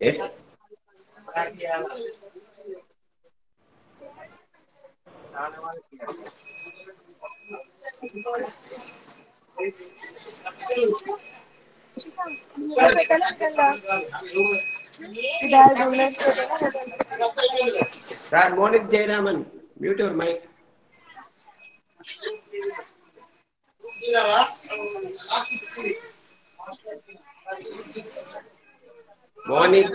Yes. Sir, Monik Jayaraman, mute your mic. Monik.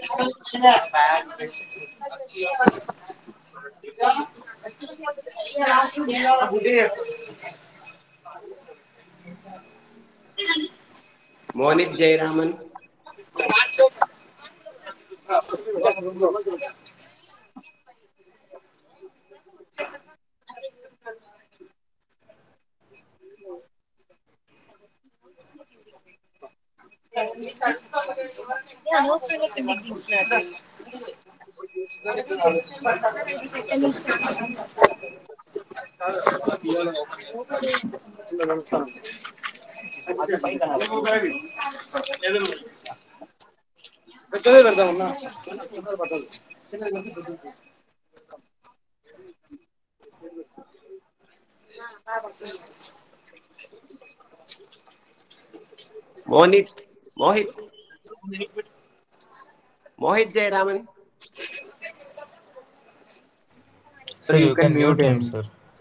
Monik Jayaraman. Mohit. Mohit. Mohit Jayaraman. Sir, you can mute him, sir.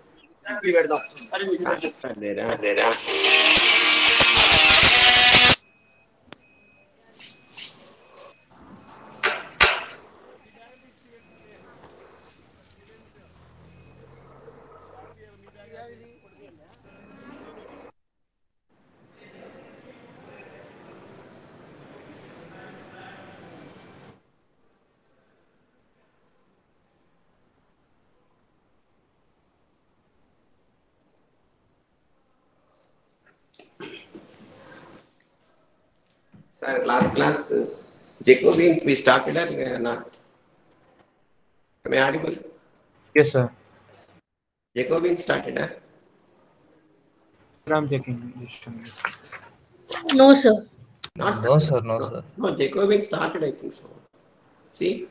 Sir, last class, Jacobins we started or not? Am I audible? Yes, sir. Jacobins started, huh? Sir, I'm checking. Just a minute. No, sir. Not No, started. sir. No, No, sir. no, Jacobins started, I think so. See?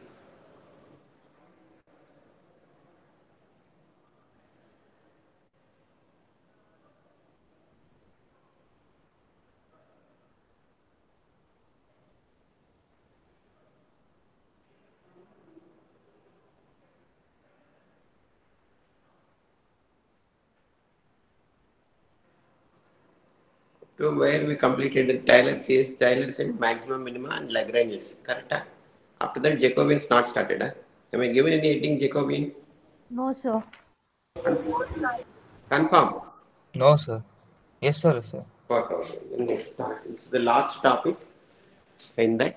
To where we completed the Taylor says Taylor said maximum, minimum, and Lagrange's. Correct? Huh? After that, Jacobins not started. Huh? Am I given any heading Jacobin? No, sir. Confirm. No, sir. Yes, sir, sir. Next, it's the last topic in that.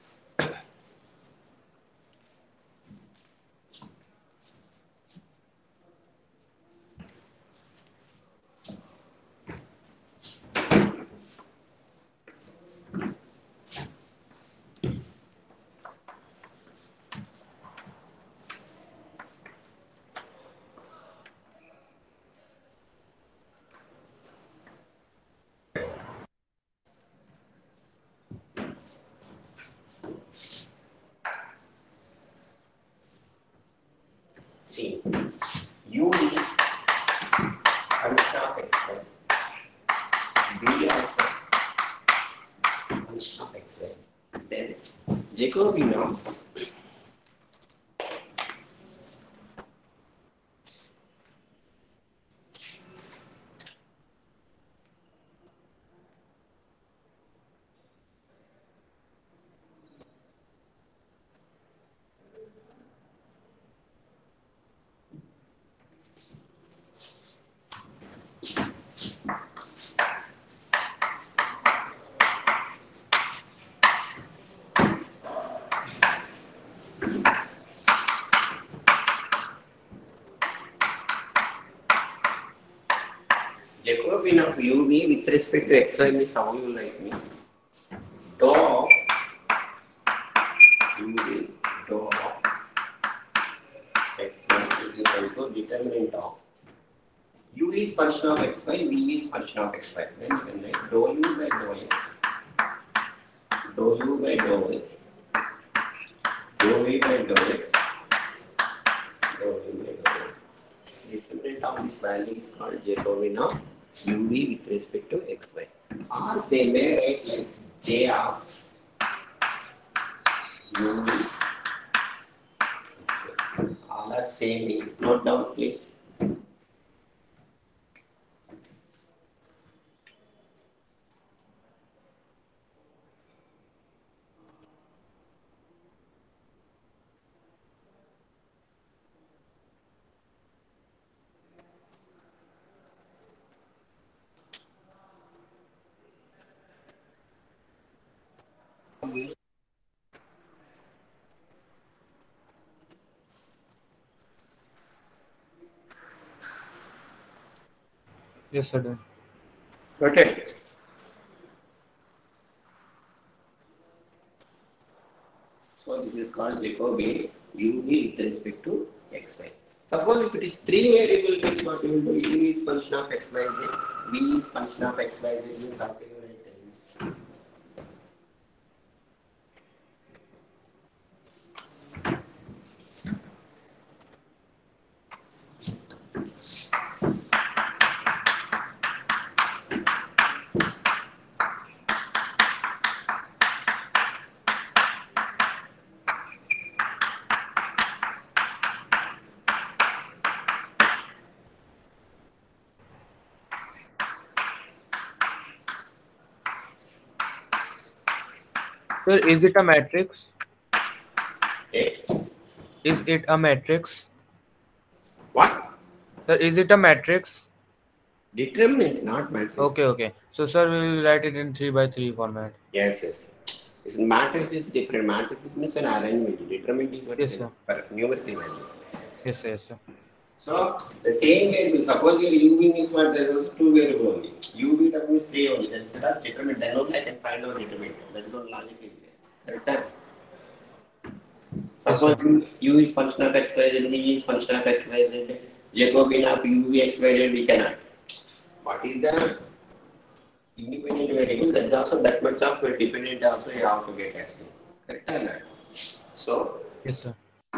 See, U is function of x, B also function of x. Then Jacobian of Jacobian of UV with respect to x y means how you like me. Dou of UV, dou of x y is equal to determinant of U is function of x y, V is function of x y. Then you can write dou U by dou x, dou U by dou y of x. Determinant of this value is called Jacobian of uv with respect to xy. Or they may write as j of uv. All are same thing. Note down, please. Yes, sir. Done. Got it? So this is called Jacobian uv with respect to xy. Suppose if it is three variable, means what you will do? U is function of xyz, v is function of xyz. You have to write. Sir, is it a matrix? Okay. Is it a matrix? What? Sir, is it a matrix? Determinant, not matrix. Okay. So, sir, we will write it in 3 by 3 format. Yes. It's matrix is different. Matrix means an arrangement. Determinant is what Yes, sir. numerical value. Yes, sir. So the same variable. Suppose your uv means what? There is also two variable only. uv means 3 only. That's determinant. Then only I can find out determinant. That is all logic is there. Correct? Suppose u is function of x, y, z, v is function of x, y, z, Jacobian of uv, x, y, z, we cannot. What is the independent variable? That is also that much of a dependent also you have to get actually. Correct or not? So, Yes, sir.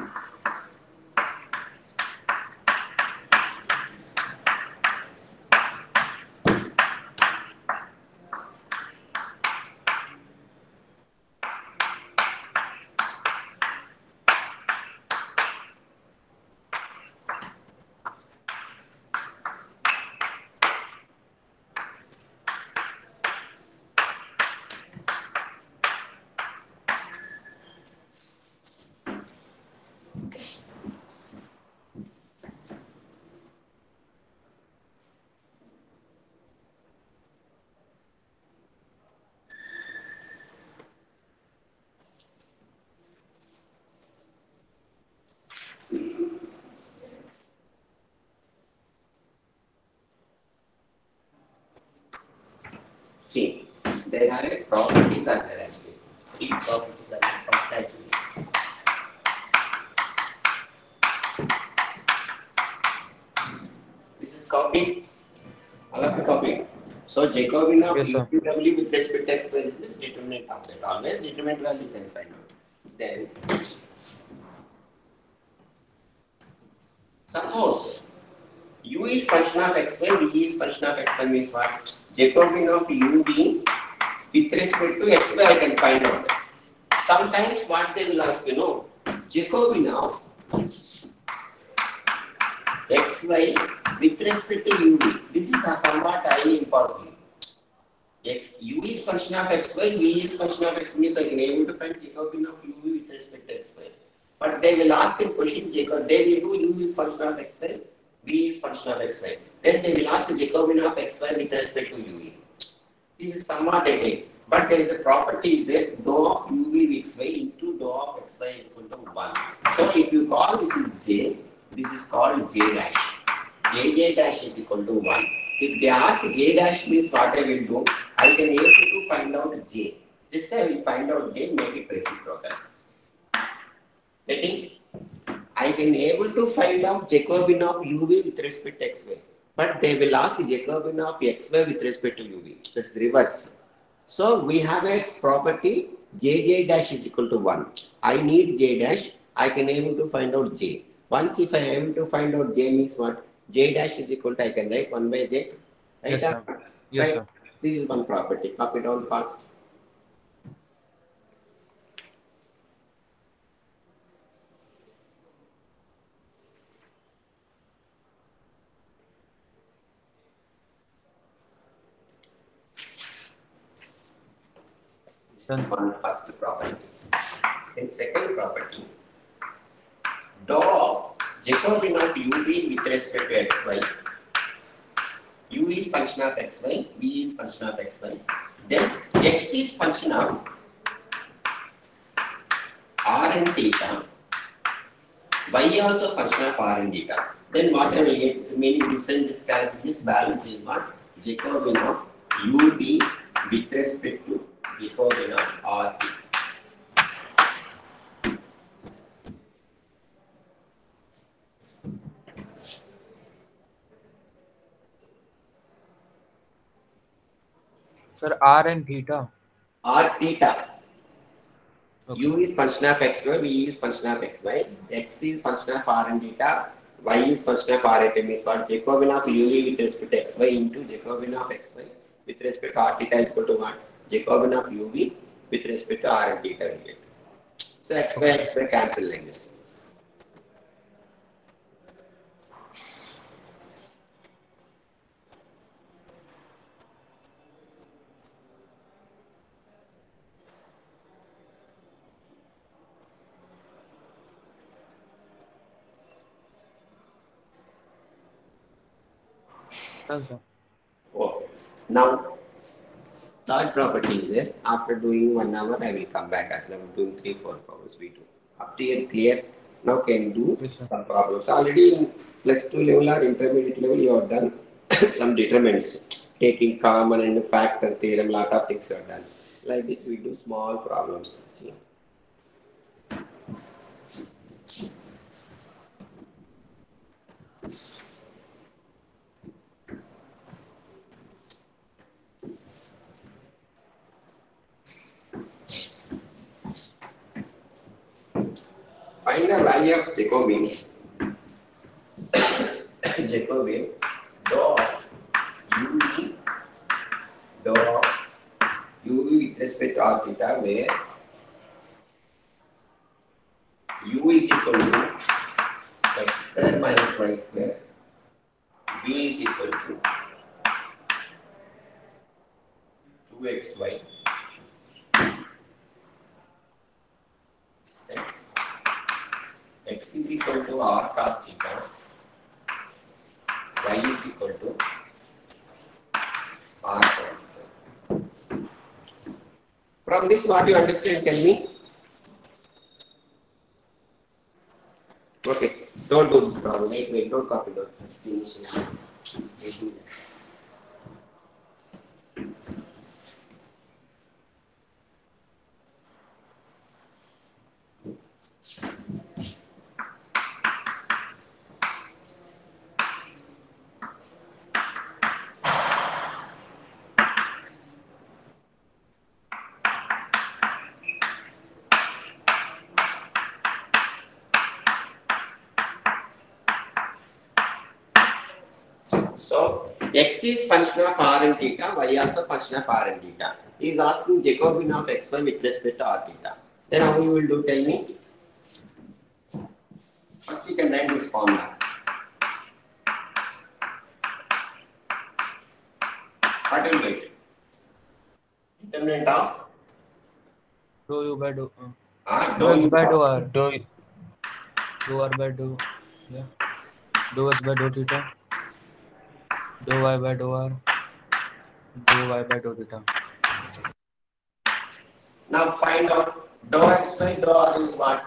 see, there are properties are there actually. Three properties are there first actually. This is copied. All of you copied. So Jacobian of Yes, sir. UW with respect to x is determinant of that. Always determinant value you can find out. Then suppose u is function of xy, v is function of xy means what? Jacobian of uv with respect to xy I can find out. Sometimes what they will ask, Jacobian of xy with respect to uv. This is somewhat highly impossible. U is function of xy, v is function of x means I can able to find Jacobian of uv with respect to xy. But they will ask a question, Jacob. They will do u is function of xy, v is function of xy. Then they will ask the Jacobian of xy with respect to uv. This is somewhat a thing. But there is a property is there, dou of uv with xy into dou of xy is equal to 1. So if you call this is j, this is called j dash. J dash is equal to 1. If they ask j dash means what I will do, I can able to find out j. Just I will find out j, make it reciprocal. Getting? I can able to find out Jacobian of uv with respect to xy. But they will ask Jacobian of xy with respect to uv. That's reverse. So we have a property jj dash is equal to 1. I need j dash. I can able to find out J. Once if I am able to find out J means what? J dash is equal to, I can write 1 by J. Right? Yes, sir. Yes, Right? sir. This is one property. Copy down fast. Done. One first property. Then second property, dou of Jacobian of UV with respect to xy. U is function of xy, V is function of xy. Then x is function of r and theta. Y also function of r and theta. Then what I will get, so meaning this and this cancel, this balance is what? Jacobian of UV with respect to Jacobian of r theta. Sir, R and theta. R theta. Okay. U is function of xy, V is function of xy, x is function of r and theta, y is function of r and theta means what? Jacobian of UV with respect to xy into Jacobian of xy with respect to r theta is equal to what? Jacobian of UV with respect to r and theta will get. So xy cancel like this. Done, sir. Okay. Now third property is there. After doing 1 hour, I will come back. Actually, I'm doing 3-4 hours. We do. Up to here, clear. Now can do Yes, sir. some problems. Already in +2 level or intermediate level, you have done some determinants, taking common and factor theorem. Lot of things are done. Like this, we do small problems. See. Find the value of Jacobian. Jacobian dou of UV dou of UV with respect to r theta, where U is equal to x square minus y square, V is equal to 2xy. X is equal to r cos theta, y is equal to r sin theta. From this, what you understand? Tell me. Okay, don't do this problem. Wait, don't copy the first initial. Wait, do that. So x is function of r and theta, y also function of r and theta. He is asking Jacobian of xy with respect to r theta. Then how you will do? Tell me. First you can write this formula. What will get? Determinant of Dou U by dou. dou Dou X u by dou R. Do Dou R by dou. Yeah. Dou X by dou theta. Dou Y by dou R. Dou Y by dou theta. Now find out dou x by dou r is what?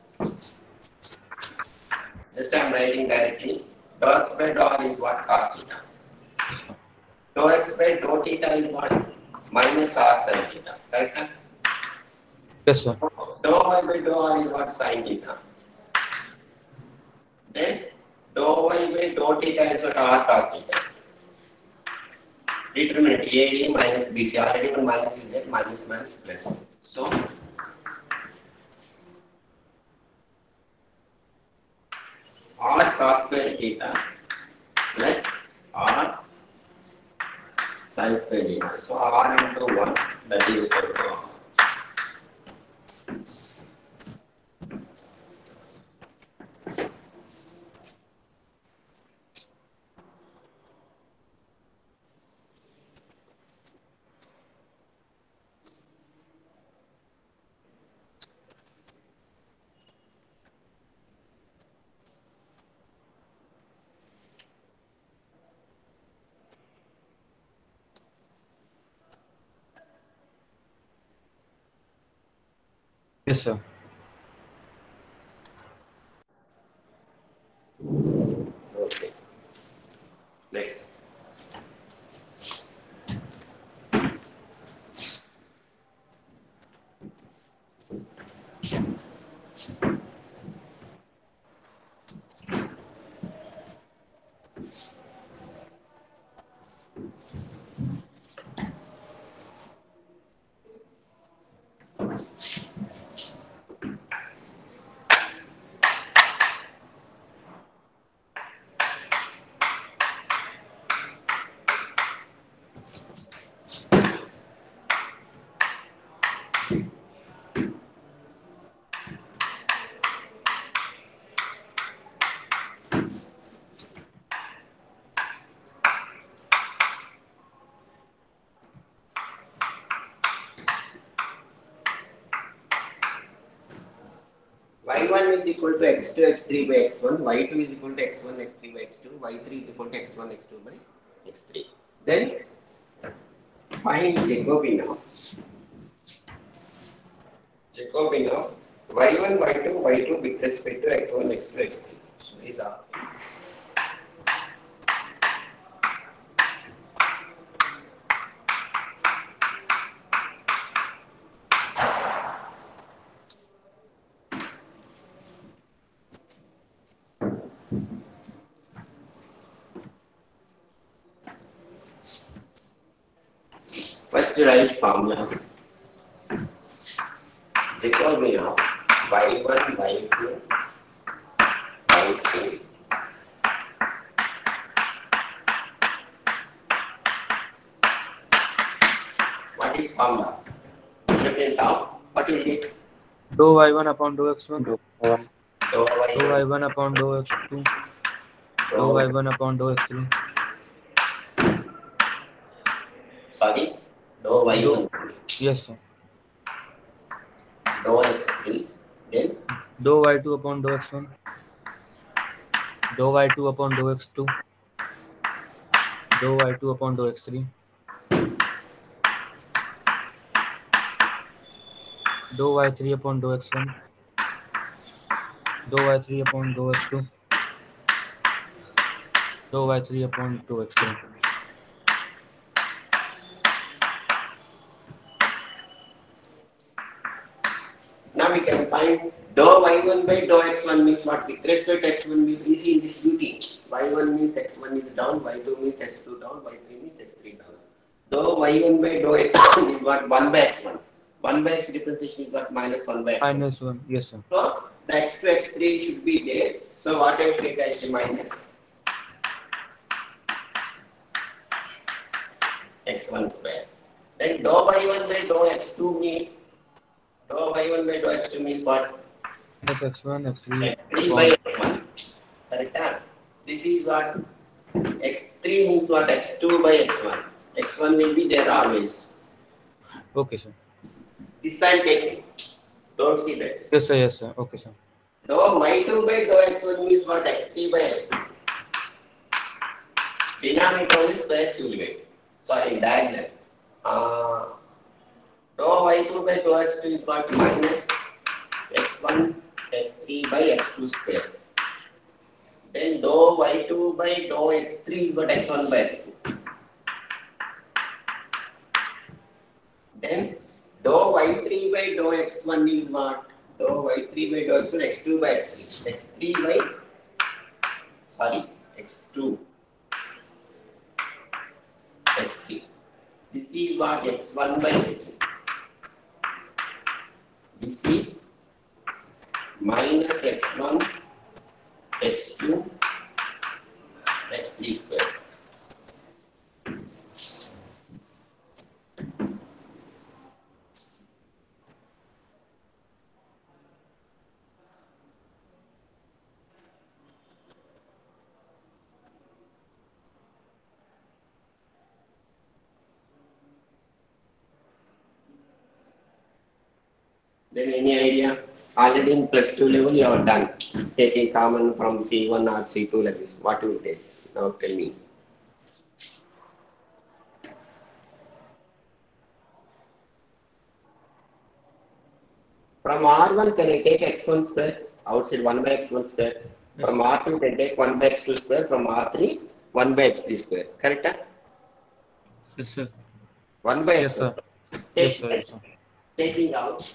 Just I am writing directly. Dou x by dou r is what? Cos theta. Dou x by dou theta is what? Minus r sin theta. Correct? Yes, sir. Dou y by dou r is what? Sin theta. Then dou y by dou theta is what? R cos theta. Determinant AD minus BC. Already one minus is there. Minus plus. So r cos square theta plus r sin square theta. So r into 1 that is equal to r. Yes, sir. Okay. Next. y1 is equal to x2 x3 by x1, y2 is equal to x1 x3 by x2, y3 is equal to x1 x2 by x3. Then find Jacobian of y1 y2 with respect to x1 x2 x3. So he is asking. First write formula. Jacobian of y1 y2 y3 what is formula? Independent of what will get? Dou y1 upon dou x1. Dou Dou y1 y1 upon dou x2. Dou dou y1 upon dou x3. sorry dou y1 Yes, sir. dou x3 then Dou y2 upon dou x1. Dou y2 upon dou x2. Dou y2 upon dou x3. Dou y3 upon dou x1. Dou y3 upon dou x2. Dou y3 upon dou x3. now we can find dou y1 by dou x1 means what? With respect to x1 means easy in this beauty. y1 means x1 is down, y2 means x2 down, y3 means x3 down. Dou y1 by dou x1 is what? 1 by x1. 1 by x differentiation is what? Minus 1 by x1. Minus 1. Yes, sir. So the x2 x3 should be there. So what I will take as a minus x1 square. Then dou y1 by dou x2 means dou y1 by dou x2 means what? Minus x1, x3 x3 by upon. x1. Correct? This is what? x3 means what? x2 by x1. x1 will be there always. Okay, sir. This I am taking. Don't see that. Yes, sir. Yes, sir. Okay, sir. Dou y2 by dou x1 means what? x3 by x2. Denominator only squares you will get. Sorry, diagonal. Dou y2 by dou x2 is what? Minus x1 x3 by x2 square. Then dou y2 by dou x3 is what? x1 by x2. Then dou y3 by dou x1 is what? Dou y3 by dou x1 x2 by x3. x3 by sorry x2 x3. This is what? x1 by x3. This is minus x1 x2 x3 square. Then any idea? Already in plus 2 level you are done. Taking common from C1 or C2 like this. What will you take? Now tell me. From R1 can I take x1 square? Outside 1 by x1 square. Yes. From R2 can take 1 by x2 square. From R3 1 by x3 square. Correct? Huh? Yes, sir. 1 by Yes, x1. sir. Take Yes, sir. Yes, sir. taking out.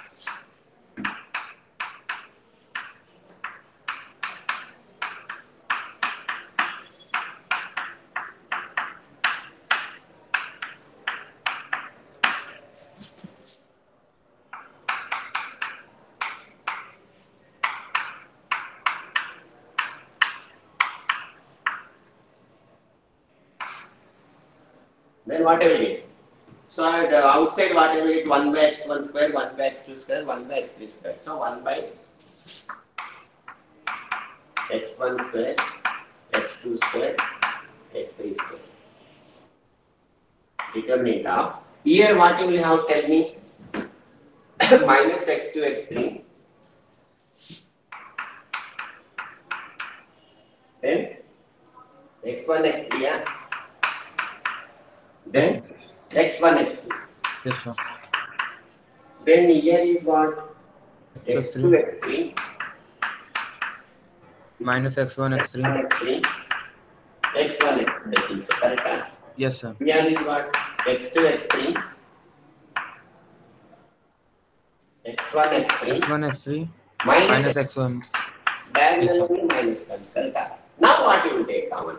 Then what I will get? So the outside what I will get 1 by x1 square, 1 by x2 square, 1 by x3 square. So 1 by x1 square, x2 square, x3 square. Determinant of. Here what you will have tell me? Minus x2 x3. Then x1 x3. Yeah? Then x1 x2. Yes, sir. Then here is what? X2 x2 x3. minus x1 x3. x3. x1 x3. I think so. Correct? Huh? Yes, sir. Here is what? x2 x3. x1 x3. x1 x3 minus minus x1. diagonal Yes, sir. only minus 1. Correct? Huh? Now what you will take common?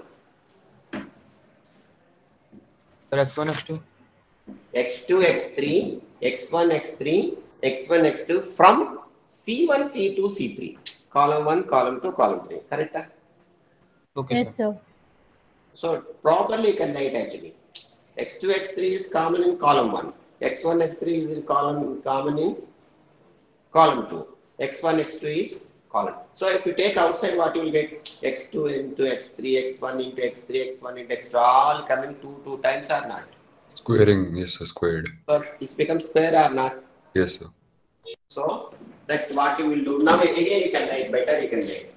Sir, x1 x2. x2 x3, x1 x3, x1 x2 from C1 C2 C3. Column 1, column 2, column 3. Correct? Huh? Okay, Yes, sir. sir. So properly you can write actually. x2 x3 is common in column 1. x1 x3 is in common in column 2. x1 x2 is column. So if you take outside what you will get? x2 into x3, x1 into x3, x1 into x2 all coming 2 times or not? Squaring, yes, sir, squared. So it becomes square or not? Yes, sir. So that's what you will do. Now again you can write better, you can write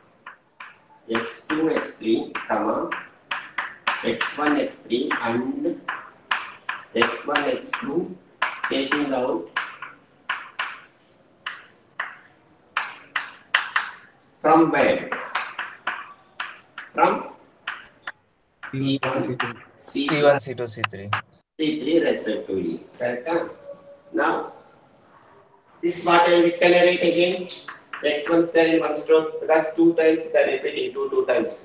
x2 x3 comma x1 x3 and x1 x2 taking out from where? From C1, C2, C1, C2, C3. C3 respectively. Correct? Huh? Now this is what I will can I write again? x1 square in one stroke because 2 times can repeat into 2 times.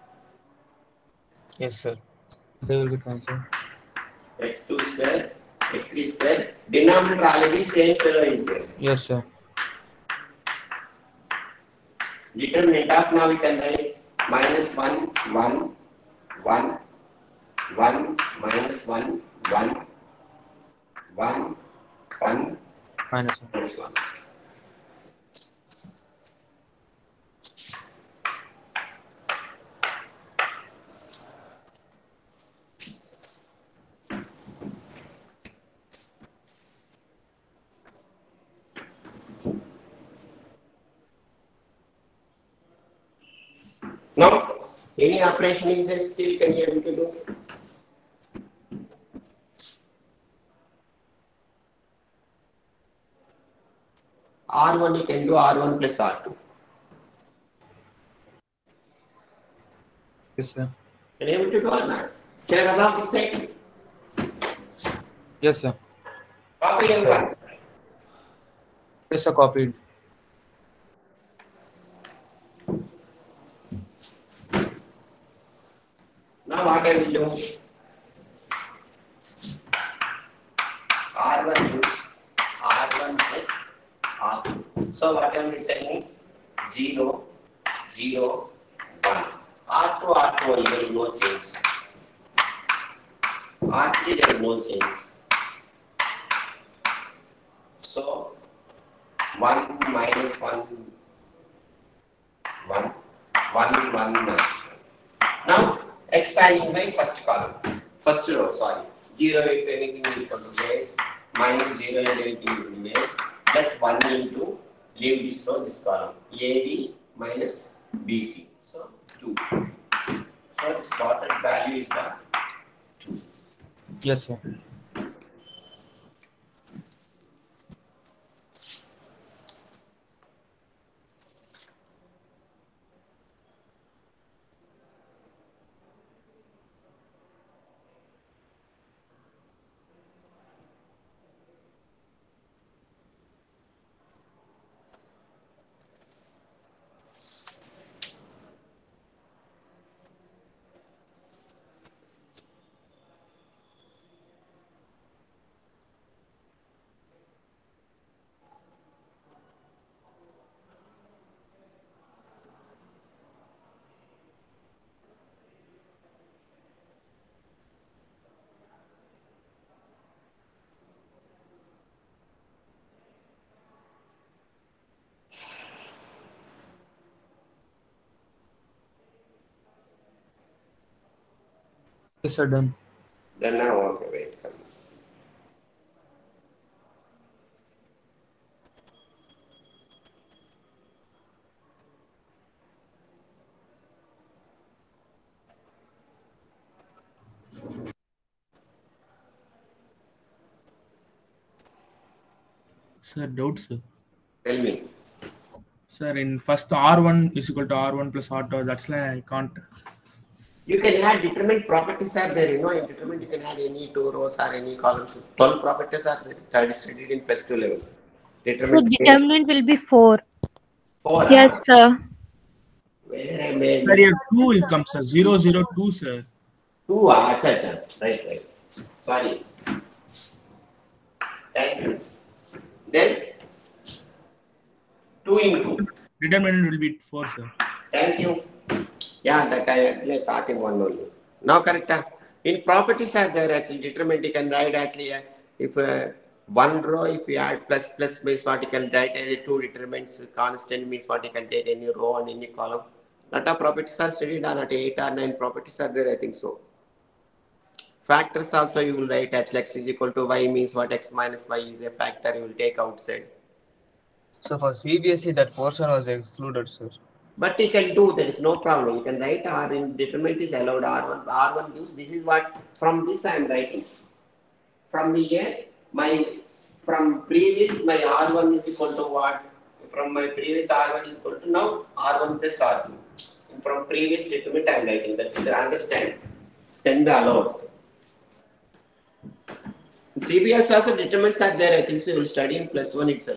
Yes, sir. They will get cancelled. x2 square, x3 square. Denominator already same fellow is there. Yes, sir. Determinant of now we can write minus 1, 1, 1, 1, minus 1, 1, 1, 1, Minus 1. minus 1. Now, any operation is there still can you able to do? R1 you can do R1 plus R2. Yes, sir. Can you able to do or not? Shall I rub off this side? Yes, sir. Copy and one. Yes, sir. Copied. Now what I will do? R1 use R1 plus R2. So what I will tell me? 0, 0, 1. R2, R2, there is no change. R3, there is no change. So, 1 minus 1, 1, 1, 1 minus 1. Now, expanding by first column, first row, sorry. 0 into anything is equal to base, minus 0 into anything is equal to base, plus 1 into, leave this row, this column, AB minus BC. So, 2. So, the started value is the 2. Yes, sir. Yes, sir, done. Then now, okay, wait. Come. Sir, doubt, sir. Tell me. Sir, in first R1 is equal to R1 plus R2. That's like I can't. You can add determinant properties are there. You know, in determinant you can add any 2 rows or any columns. 12 properties are there. That is studied in plus 2 level. So Determinant determinant will be 4. 4. Yes, sir. Where I made Sir, here 2 will come, sir. 0, 0, 2, sir. 2. Acha. Right. Sorry. Thank you. Then 2 into. Determinant will be 4, sir. Thank you. Yeah, that I actually thought in one only. Now correct. In properties are there actually determinant you can write actually if one row if you add plus means what you can write as 2 determinants constant means what you can take any row and any column. That are properties are studied on at 8 or 9 properties are there I think so. Factors also you will write actually x is equal to y means what x minus y is a factor you will take outside. So for CBSE, that portion was excluded, sir. But you can do, there is no problem. You can write R in determinant is allowed R1 gives, this is what, from this I am writing. From here, from previous, my R1 is equal to what? From my previous R1 is equal to now R1 plus R2. And from previous determinant I am writing, that is understand. It can be allowed. In CBS also determinants are there, I think so you will study in plus 1 itself.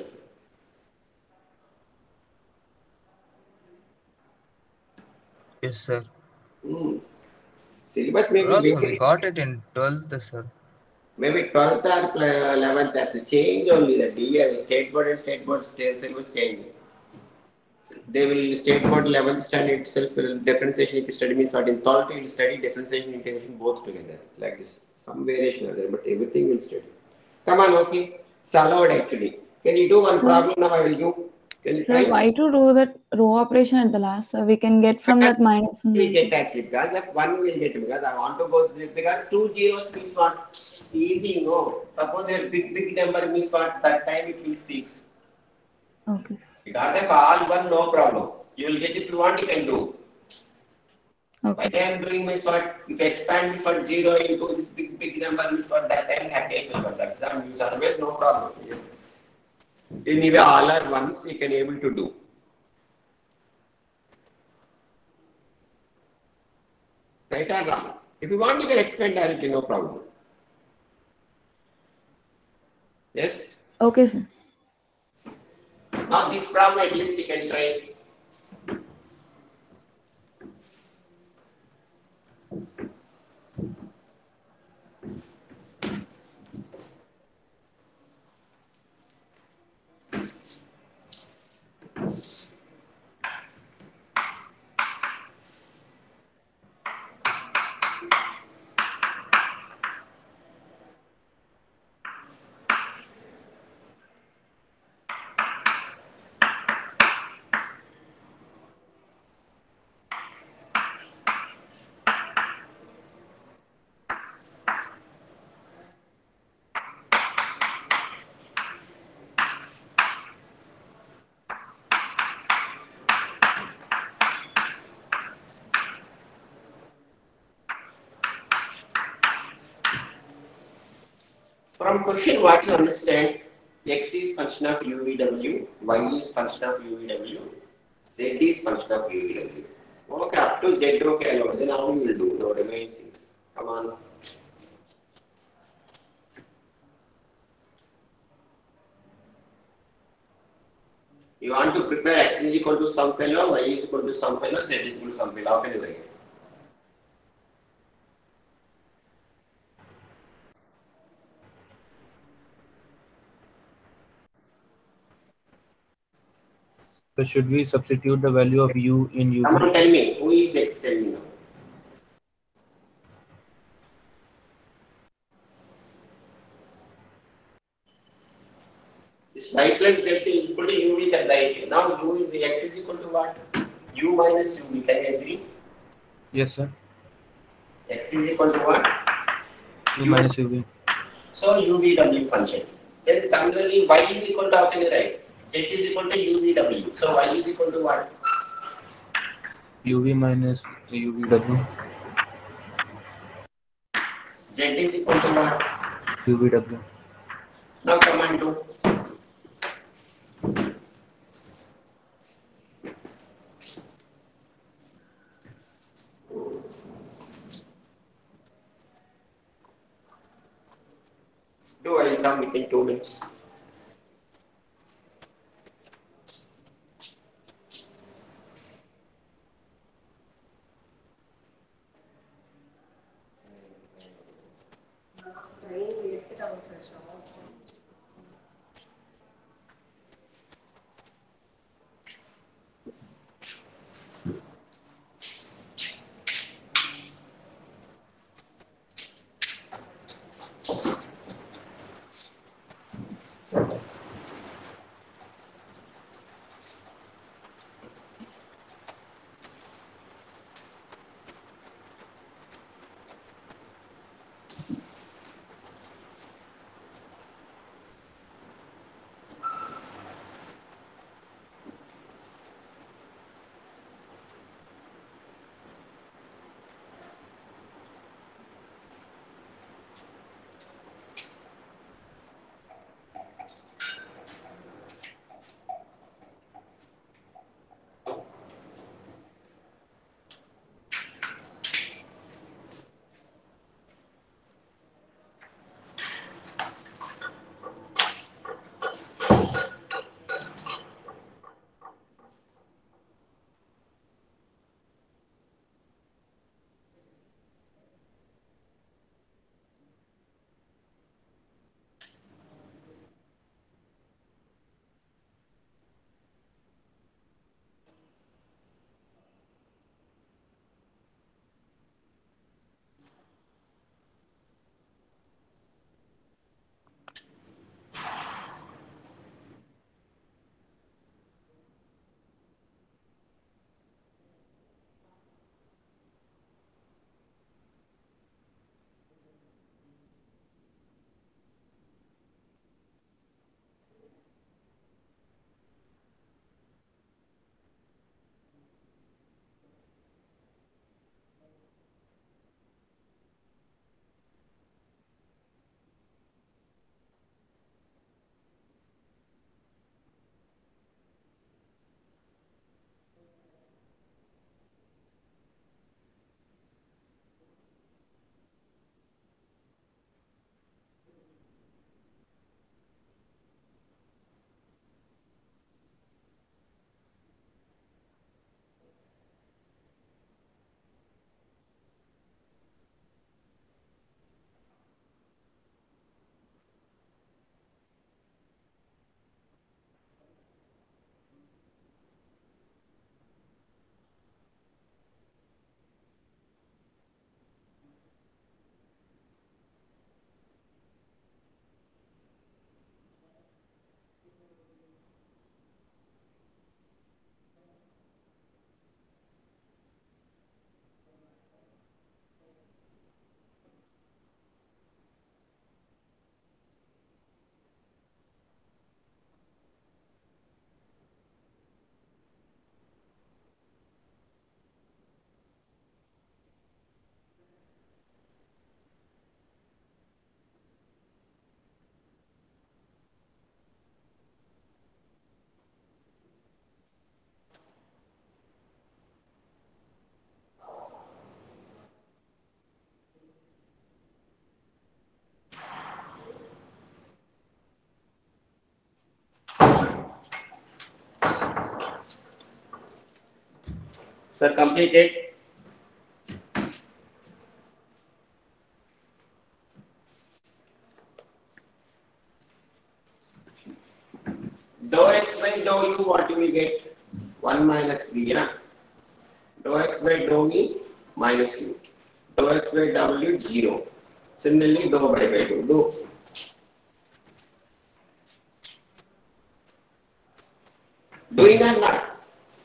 Yes, sir. Syllabus may be Also, very we got it in 12th, sir. maybe 12th or 11th, that's a change only. The DA, state board and state board syllabus change. They will, state board 11th standard itself will differentiation if you study means what in 12th you will study differentiation integration both together like this. Some variation are there, but everything will study. Come on, okay. It's allowed actually. Can you do one problem now? I will do. Can you So try? why to do that row operation at the last? So we can get from that minus one. We get actually because of 1 will get because I want to go because 2 zeros means what? It's easy, no. Suppose a big number means what? That time it will speaks. Okay. Because of all 1, no problem. You will get if you want, you can do. Okay. What I am doing means what? If expand means what 0 into this big number means what that time have taken. That's the use always no problem. Anyway, all are ones you can able to do. Right or wrong? If you want, you can expand directly, no problem. Yes? Okay, sir. Now this problem at least you can try. From question, what you understand? X is function of UVW, Y is function of UVW, Z is function of UVW. Okay, up to Z, okay, allowed. Then how we will do the remaining things? Come on. You want to prepare X is equal to some fellow, Y is equal to some fellow, Z is equal to some fellow. How can you write? So should we substitute the value of u in u? Come on, tell me. Who is X? Tell me now. This y plus Z is equal to U, we can write. Now U is X is equal to what? U minus U, we can agree? Yes, sir. X is equal to what? U minus uv. So UVW function. Then similarly, Y is equal to, how can you write? Z is equal to UVW. So Y is equal to what? uv minus uvw. Z is equal to what? uvw. Now come on to. Do I come within 2 minutes? Sir, completed. Dou x by dou u, what you will get? 1 minus v, yeah? Dou x by dou v minus u. Dou x by w, 0. Similarly, dou y by dou. Do. Doing or not?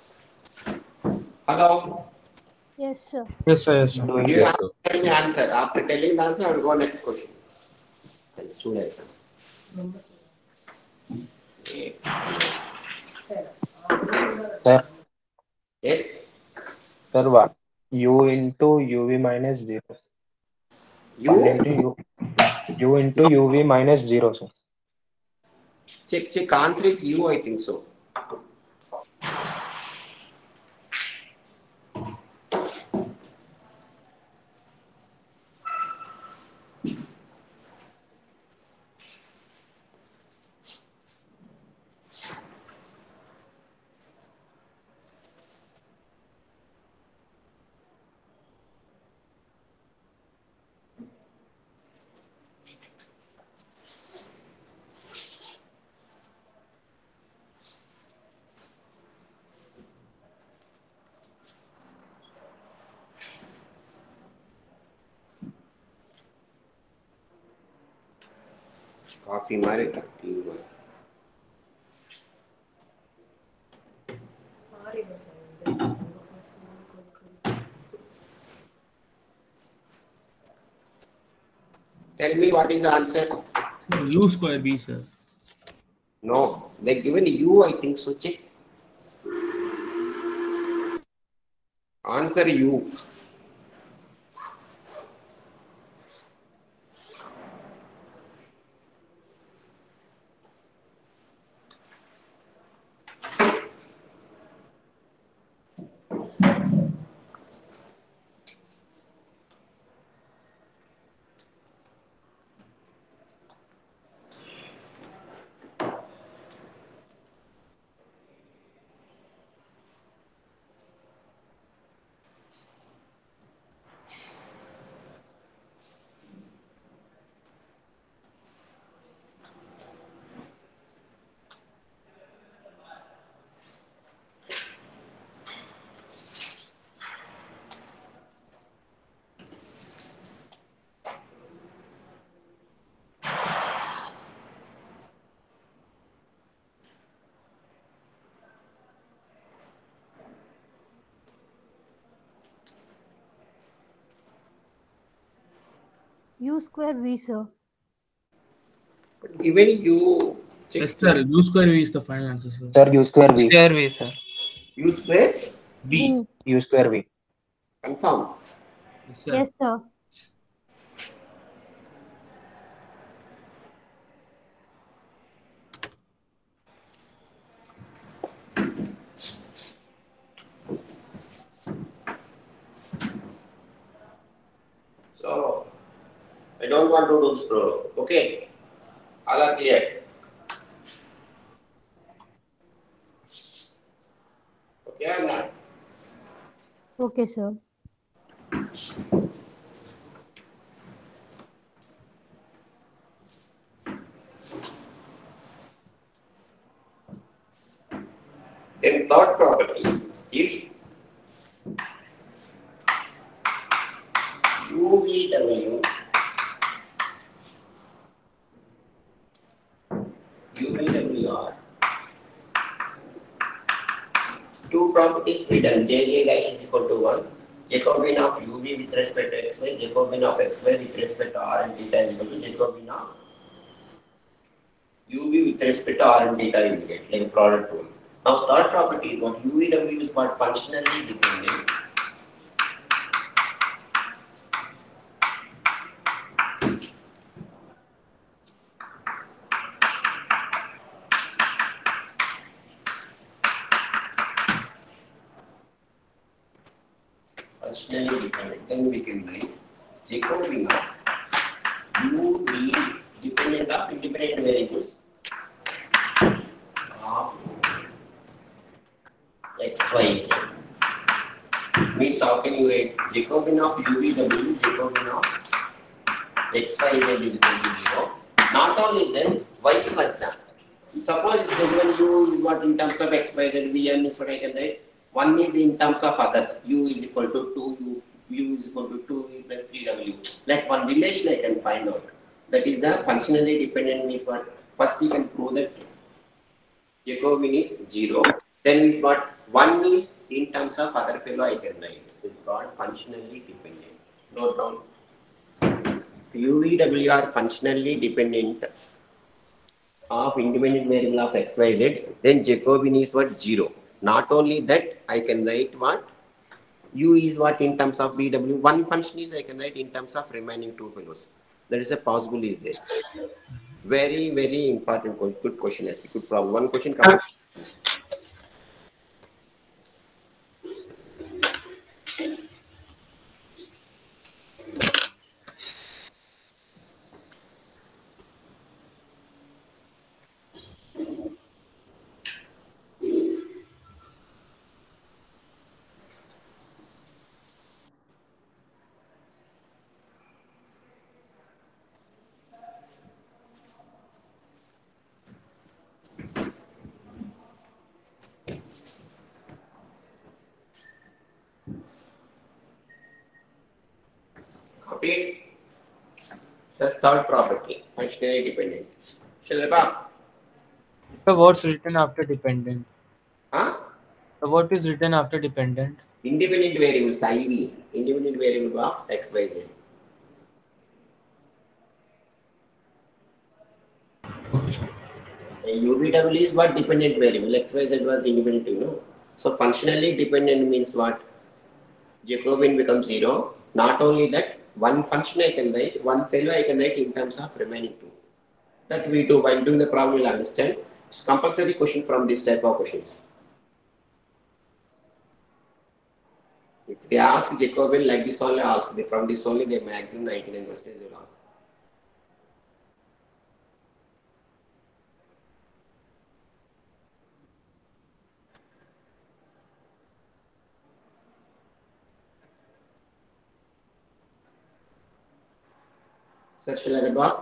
Hello? Yes, sir. Yes, sir. Yes, sir. You Yes, have sir. to tell me answer. After telling the answer, I will go next question. Sir, Yes? sir, what? U into UV minus 0. 1 You? into U into UV minus 0, sir. Check. Answer is U, I think so. Coffee marita. Tell me what is the answer. Sir, u square v, sir. No, they given U, I think so. Check. Answer U. U square V, sir. Given U, check. Yes, sir. U square v is the final answer, sir. Sir, U square V. Square way, sir. U square. V. U square V. Confirm. Yes, sir. Yes, sir. So, I don't want to do this problem. Okay. All are clear. Okay or not? Okay, sir. Then third property, if UVW, UVW are two properties written, JJ dash is equal to 1, Jacobian of UV with respect to XY, Jacobian of XY with respect to R and theta is equal to Jacobian of UV with respect to R and theta you will get, like product rule. Now third property is what UVW is what functionally dependent. Functionally dependent, then we can write Jacobian of UV dependent of independent variables of XYZ. how can you write Jacobian of UVW, Jacobian of XYZ is equal to 0. Not only then, vice versa. Suppose given U is what in terms of XYZ, Vm is what I can write. One is in terms of others. U is equal to 2U, U is equal to 2V plus 3W. Like one relation I can find out. That is the functionally dependent means what? First we can prove that Jacobian is 0. Then is what? One is in terms of other fellow I can write. It's called functionally dependent. Note down. UVW are functionally dependent of independent variable of XYZ. Then Jacobian is what? 0. Not only that, I can write what? U is what in terms of VW. One function is I can write in terms of remaining two fellows. There is a possible is there. Very, very important, good question. Actually, good problem. One question comes. Complete. The third property, functionally dependent. Shalabha. So what's written after dependent? Huh? So what is written after dependent? Independent variables, IV. Independent variable of XYZ. UVW is what dependent variable. XYZ was independent, you know. So functionally dependent means what? Jacobian becomes 0. Not only that, one function I can write, one fellow I can write in terms of remaining two. That we do while doing the problem, we'll understand. It's compulsory question from this type of questions. If they ask Jacobian like this only, ask from this only, they maximum 99% they will ask. So shall I remark?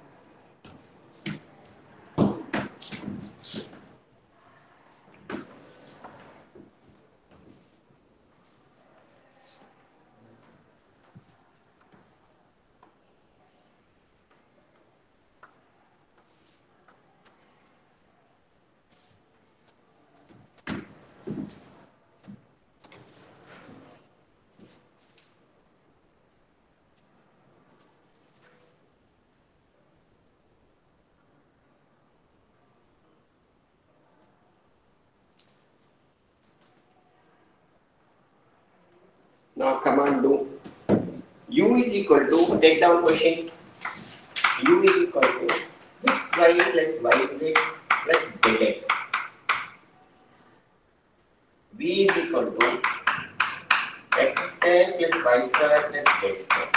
Now command do. U is equal to, take down question. U is equal to xy plus yz plus zx. V is equal to x square plus y square plus z square.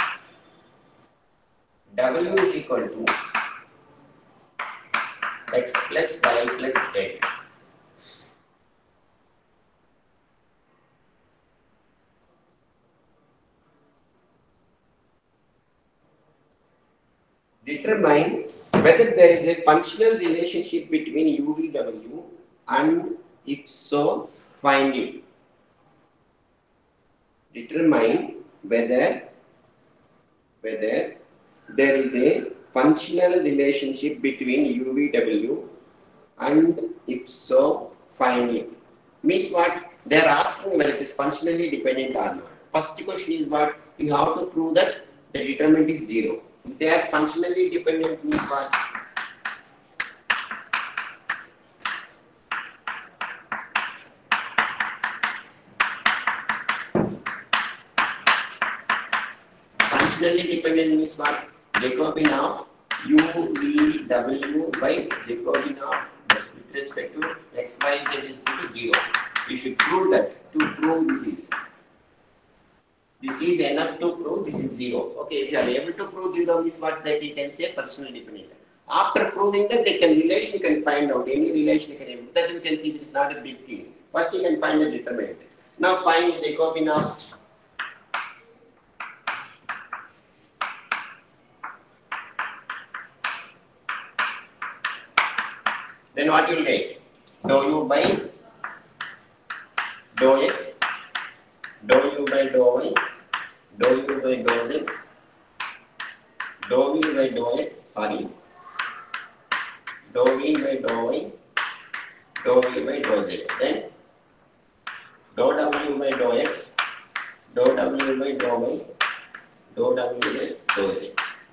W is equal to x plus y plus z. Determine whether there is a functional relationship between UVW and if so, find it. Determine whether there is a functional relationship between UVW and if so, find it. Means what? They are asking whether it is functionally dependent or not. First question is what? You have to prove that the determinant is 0. If they are functionally dependent means what? Functionally dependent means what? Jacobian of UVW by Jacobian of with respect to XYZ is equal to 0. You should prove that. To prove this is enough to prove this is 0. Okay, if you are able to prove 0 means what, that we can say functionally dependent. After proving that, they can relation, you can find out any relation you can able. That you can see it is not a big thing. First you can find the determinant. Now find the Jacobian of Then what you will get? Dou u by dou x, dou u by dou y, dou u by dou z, dou v by dou x, sorry, dou v by dou y, dou v by dou z. Then dou w by dou x, dou w by dou y, dou w by dou z.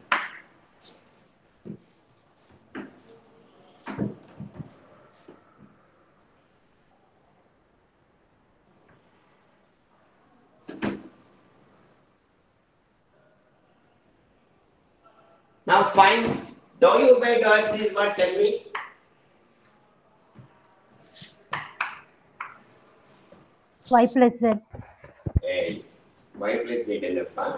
Now find dou u by dou x is what? Tell me. Y plus Z. Hey, y plus z enough, huh?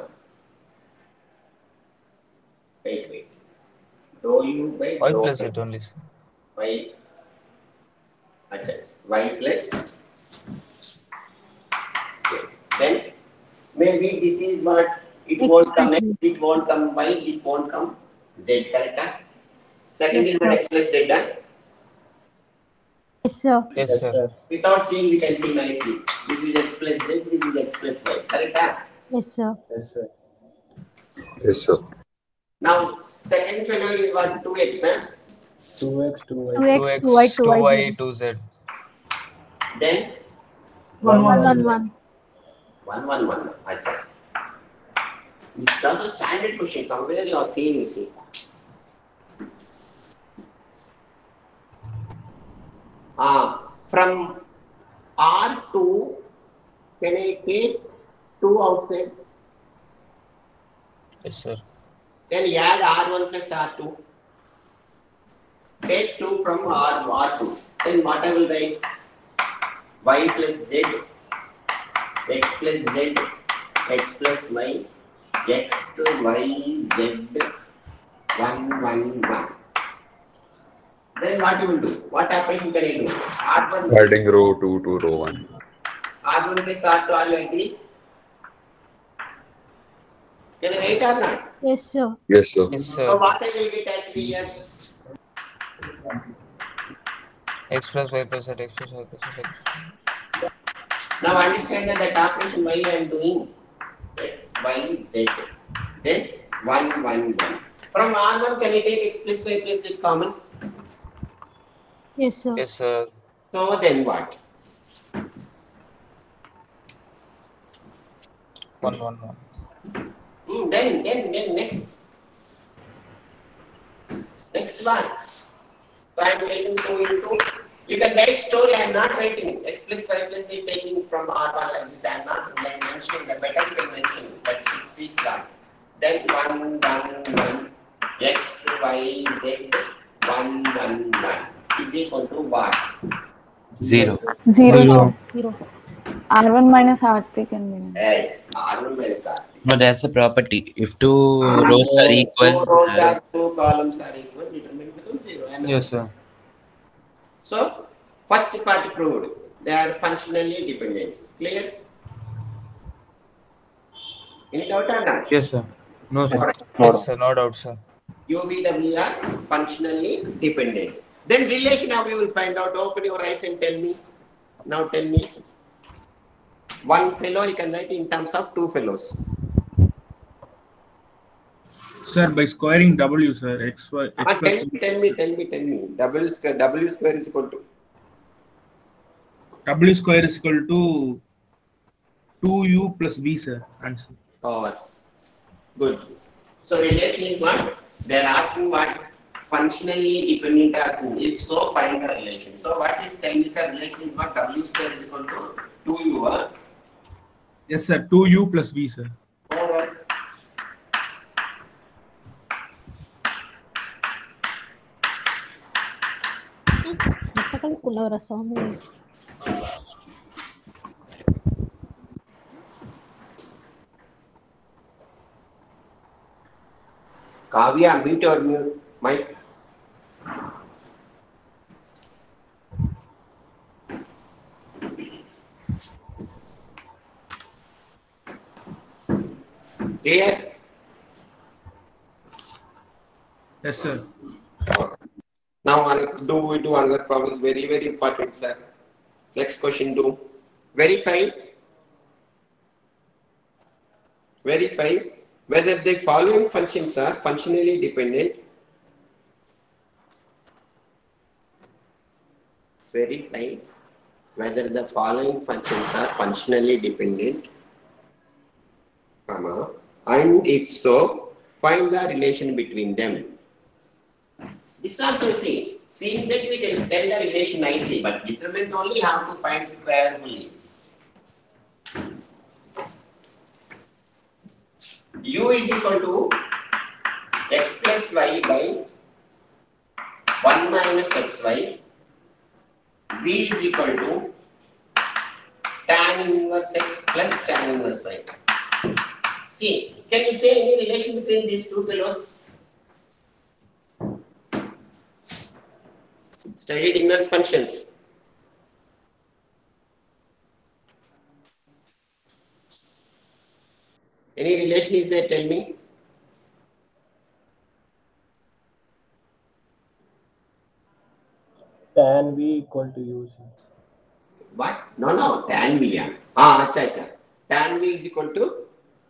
Wait. Dou u by Y dou plus x. it only, sir. Y. Achha, y plus. Okay. Then maybe this is what it won't come x, it won't come y, it won't come z, correct? Huh? Second Yes, is what sir. x plus z, huh? Yes, sir. Yes, sir. Without seeing, we can see nicely. This is x plus z, this is x plus y, correct? Huh? Yes, sir. Yes, sir. Now, second fellow is what? 2x, huh? 2x, 2x, 2y, 2y, 2y, 2z. Then 1, 1, 1. 1, 1, 1. Achha. This is a standard question. Somewhere you are seeing, you see. From R2, can I take 2 outside? Yes, sir. Then add R1 plus R2. Take 2 from R2. Then what I will write? Y plus Z, X plus Z, X plus Y, X, Y, Z, 1, 1, 1. Then what you will do? What operation can I do? R1 Adding row 2 to row 1. R1 plus R2, are you agree? Can I write or not? Yes, sir. Yes, sir. Yes, So sir. what I will get actually here? X plus y plus z, x plus y plus z. Now understand that operation y I am doing x, y, z. Then 1, 1, 1. From R1 can I take x plus y plus z common? Yes, sir. Yes, sir. So then what? 1, 1, 1. Then next one. So I am taking 2 into. You can write story. I am not writing x plus y plus z taking from R1 like this. I am not mentioning the better you can mention, but it speaks long. Then 1, 1, 1. X, y, z. 1, 1, 1 is equal to what? 0. 0. Zero. 0. R1 minus R3 can be done. Hey, R1 minus R. No, that's a property. If two rows are equal, Two rows are 2 columns are equal, determinant becomes 0. Yes, sir. So, first part proved. They are functionally dependent. Clear? Any doubt or not? Yes, sir. No, sir. Alright. Yes, sir. No doubt, sir. UVW are functionally dependent. Then relation how we will find out. Open your eyes and tell me. Now tell me. One fellow you can write in terms of 2 fellows. Sir, by squaring W, sir, x, y, x plus Tell me. W square is equal to. W square is equal to 2u plus v, sir. Answer. Oh, good. So relation is what? They are asking what? Functionally dependent asking. If so, find the relation. So what is telling us a relation is what? W square is equal to 2u. Huh? Yes, sir. 2u plus v, sir. Alright. Kalkulara Swami. Kavya, mute or mute mic. Clear? Yes, sir. Now Now we do another problem. It's very, very important, sir. Next question 2. Verify whether the following functions are functionally dependent. Verify whether the following functions are functionally dependent, comma, and if so, find the relation between them. This also seeing that we can tell the relation nicely, but determinant only have to find it carefully. U is equal to x plus y by 1 minus xy. V is equal to tan inverse x plus tan inverse y. See, can you say any relation between these two fellows? Studied inverse functions. Any relation is there? Tell me. Tan V equal to U. What? No. Tan V. Acha. Tan V is equal to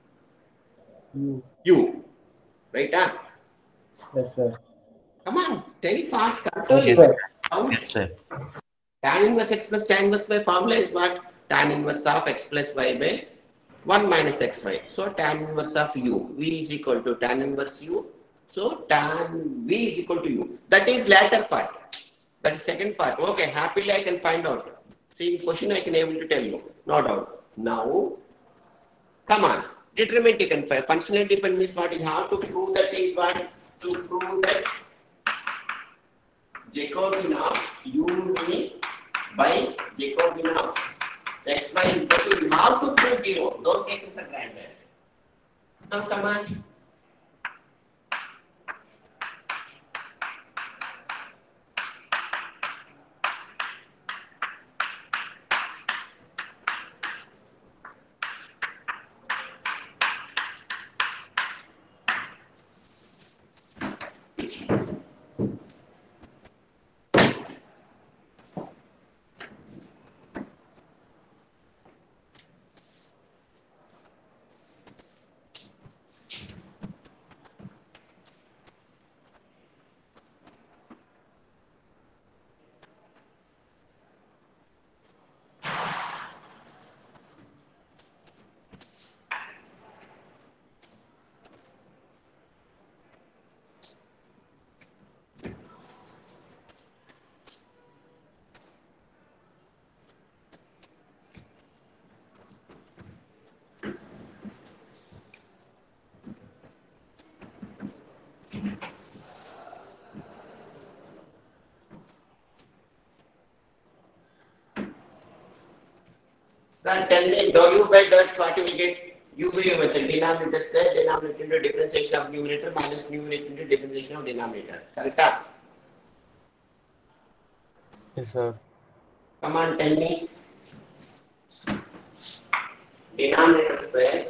U. Right? Yes, sir. Come on, tell it fast. Yes, sir. Yes, sir. Tan inverse x plus tan inverse y formula is what? Tan inverse of x plus y by 1 minus xy. So tan inverse of u. V is equal to tan inverse u. So tan V is equal to u. That is latter part. That is second part. Okay, happily I can find out. See the question I can able to tell you. No doubt. Now, come on. Determinant you can find. Functional dependence is what you have to prove that is what? To prove that Jacobian of uv by Jacobian of xy is equal to, you have to prove 0. Don't take it for granted. Now come on. Sir, tell me, dou u by dou x, what you will get? U by u method, denominator square, denominator into differentiation of numerator minus numerator into differentiation of denominator. Correct? Yes, sir. Come on, tell me. Denominator square,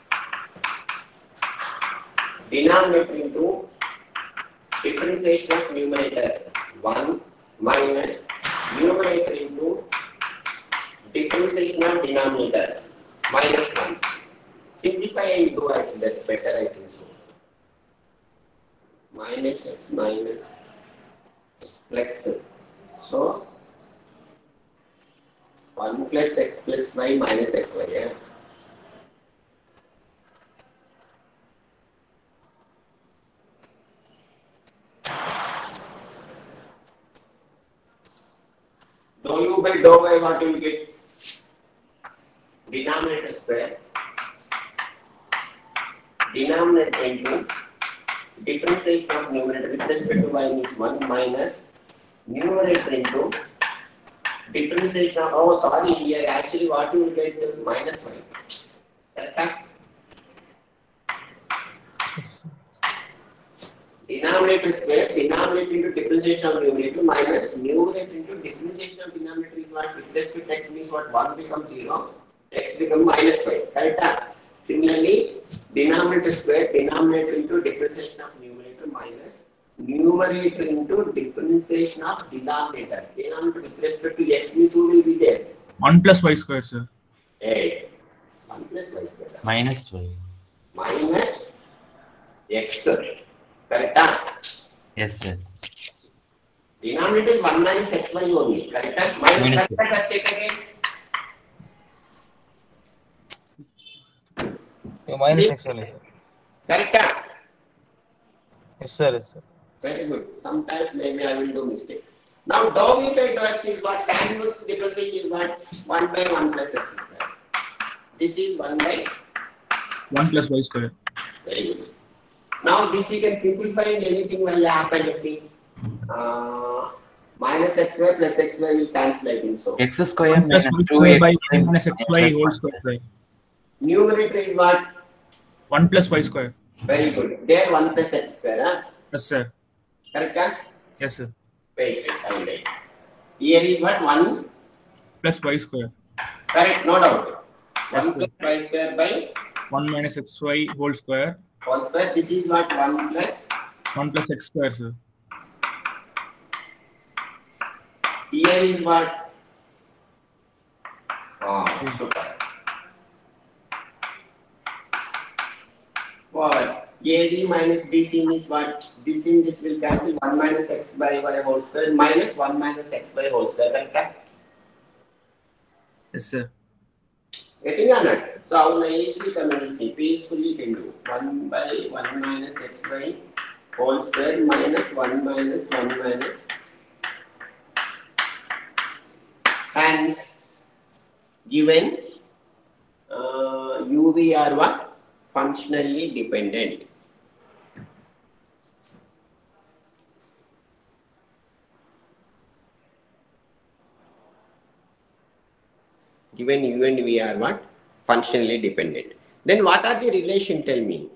denominator into differentiation of numerator 1 minus numerator into differentiation of denominator minus 1. Simplify and do actually, that's better, I think so. Minus x minus plus. So 1 plus x plus y minus xy. Yeah? Dou u by dou y, what you will get? Denominator square, denominator into differentiation of numerator with respect to y is 1 minus numerator into differentiation of, oh sorry, here actually what you will get minus y. Correct? Denominator square, denominator into differentiation of numerator minus numerator into differentiation of denominator is what? With respect to x means what? 1 becomes 0, x becomes minus y. Correct? Similarly, denominator square, denominator into differentiation of numerator minus numerator into differentiation of denominator. Denominator with respect to x means who will be there? 1 plus y square, sir. 8. 1 plus y square. Minus y. Minus x. Correct? Yes, sir. Denominator is 1 minus xy only. Correct? Minus x. Check again. Minus x only, sir. Correct? Yes, sir. Yes, sir. Very good. Sometimes maybe I will do mistakes. Now, dou v by dou x is what? Tan inverse differentiation is what? 1 by 1 plus x square. This is 1 by 1 plus y square. Very good. Now, this you can simplify in anything while happen. You see, minus xy plus xy will cancel, I think so. X square 1 plus minus y square by 1 minus xy whole square, sir. Numerator is what? 1 plus y square. Very good. There 1 plus x square. Huh? Yes, sir. Correct? Yes, sir. Wait, I will write. Here is what? 1 Plus y square. correct, no doubt. Yes, 1 plus y square by 1 minus xy whole square. whole square. This is what? 1 plus 1 plus x square, sir. here is what? Oh, super. What? AD minus BC means what? This in this will cancel 1 minus x by y whole square minus 1 minus x by whole square. Correct? Yes, sir. Getting on it. So how nicely can see? Peacefully can do 1 by 1 minus x by whole square minus 1 minus 1 minus. Hence, given UV are what? Functionally dependent. Given U and V are what? Functionally dependent. Then what are the relation? Tell me.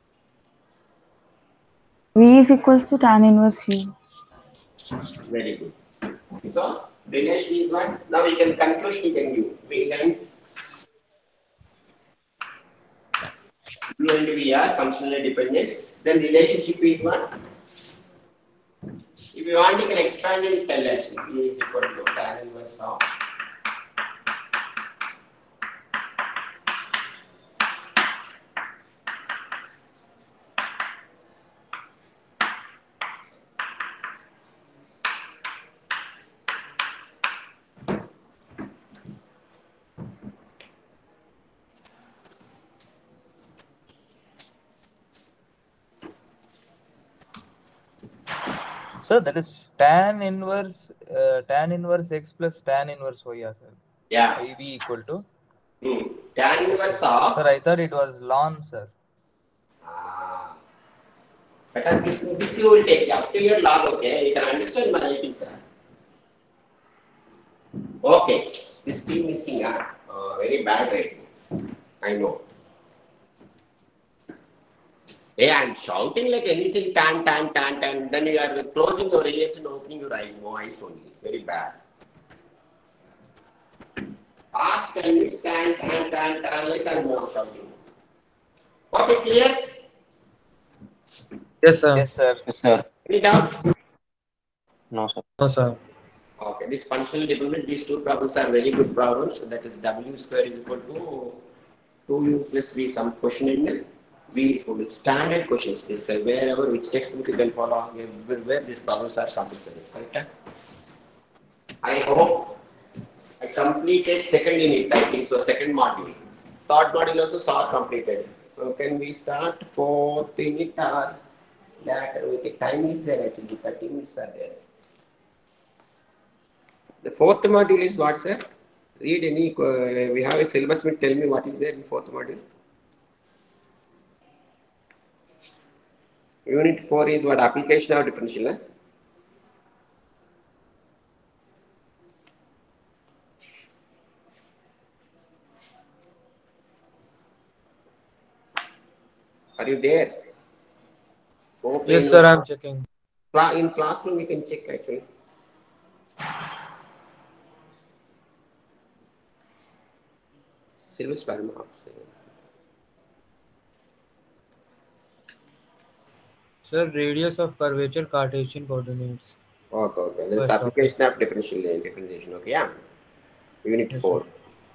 V is equals to tan inverse U. Very good. So relation is what? Now we can conclusion we can give. V hence U and V are functionally dependent. Then relationship is what? If you want, you can expand and tell actually. V is equal to tan inverse of Sir, that is tan inverse x plus tan inverse y, sir. yeah. IV equal to. Tan inverse of. Sir, I thought it was ln, sir. Because this you will take up to your log, okay? You can understand my writing, sir. Okay, this team missing, very bad writing. I know. Hey, I'm shouting like anything, tan. Then you are closing your ears and opening your eyes, no eyes only. Very bad. Past and stand, tan, like I'm not shouting. Okay, clear? Yes, sir. Yes, sir. Yes, sir. Any doubt? No, sir. No, sir. Okay, this functional dependence, these two problems are very good problems. So that is W square is equal to 2U plus V, some question in V is equal to standard questions. This wherever which textbook you can follow, where these problems are compulsory. Correct? I hope I completed second unit, I think so, second module. Third module also saw completed. So can we start fourth unit or later? Okay, time is there actually, 30 minutes are there. The fourth module is what, sir? Read any, we have a syllabus, but tell me what is there in fourth module. Unit 4 is what? Application of differential. Huh? Are you there? Yes, sir, I'm checking. In classroom, you can check actually. Syllabus paragraph. Sir, radius of curvature Cartesian coordinates. Okay. This is First application of differentiation. Okay, yeah. Unit Yes, 4.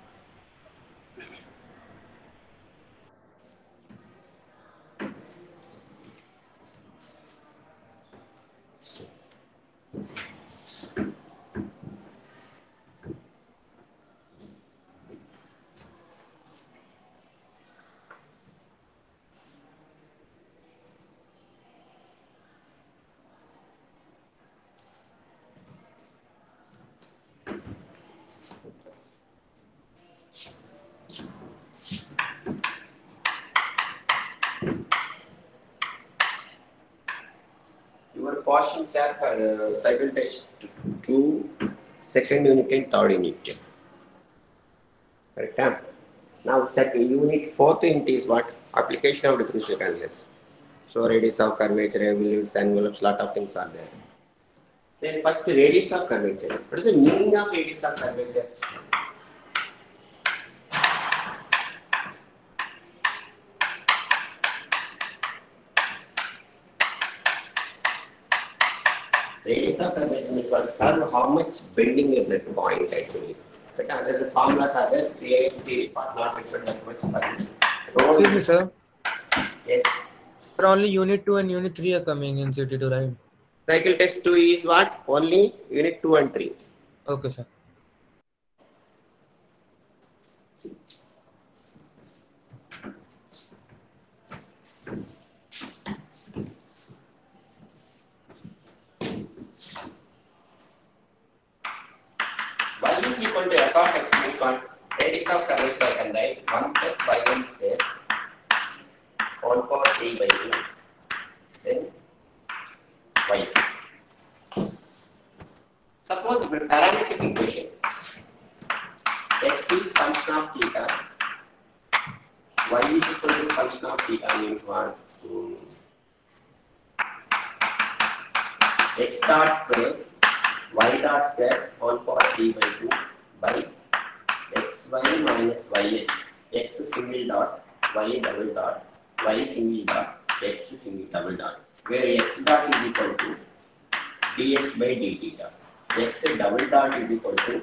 Your portions are for cycle test 2, second unit and third unit. Correct? Huh? Now, second unit, fourth unit is what? Application of differential calculus. So, radius of curvature, limits, envelopes, lot of things are there. Then, first, radius of curvature. What is the meaning of radius of curvature? Radius of curvature means what? Curve, how much bending is that point actually. But other formulas are there, theory part not required that much. excuse me, sir. Yes. But only unit 2 and unit 3 are coming in CT2, right? Cycle test 2 is what? Only unit 2 and 3. Okay, sir. Y is equal to f of x means what? Radius of curvature I can write 1 plus y1 square all power 3 by 2. Then y. Suppose the parametric equation x is function of theta, y is equal to function of theta means what? X dot square y dot square all power 3 by 2 by xy minus yx, x single dot, y double dot, y single dot, x single double dot, where x dot is equal to dx by d theta, x double dot is equal to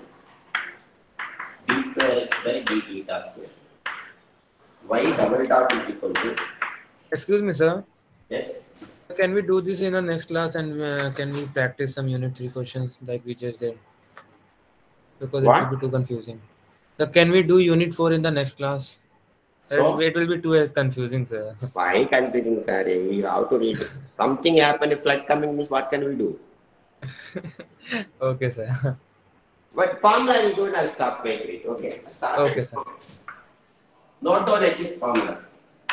d square x by d theta square, y double dot is equal to, Excuse me, sir. yes, Can we do this in our next class and can we practice some unit 3 questions like we just did? Because What? it will be too confusing. So can we do unit 4 in the next class? So? It will be too confusing, sir. Why confusing, sir? You have to read. Something happened, if flood coming means what can we do? Okay, sir. But formula I will go and I'll stop making it. Okay. Start. Okay, sir. Note down at least formulas.